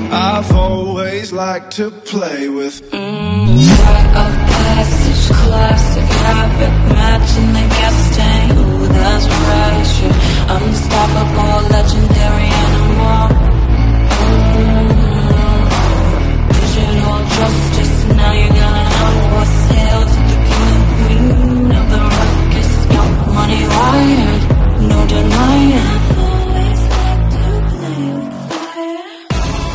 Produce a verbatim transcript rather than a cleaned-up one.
I've always liked to play with mm, rite of passage, classic habit.